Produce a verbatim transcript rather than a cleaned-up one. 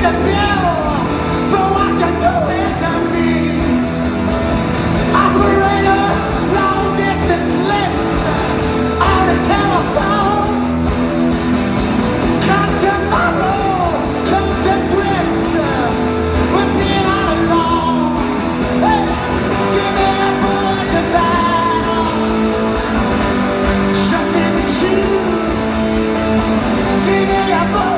the bill for what you're doing to me. Operator, long distance lips on the telephone. Come tomorrow, come to grips with being all alone. Hey, give me a bullet to battle, something to chew. Give me a bullet.